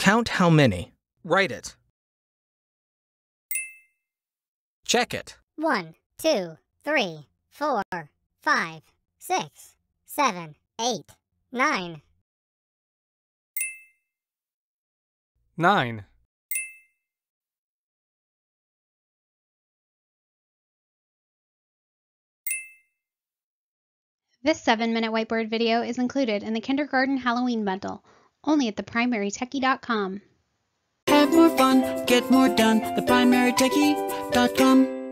Count how many. Write it. Check it. 1, 2, 3, 4, 5, 6, 7, 8, 9. 9. This 7-minute whiteboard video is included in the Kindergarten Halloween Bundle, only at theprimarytechie.com. Have more fun, get more done, theprimarytechie.com.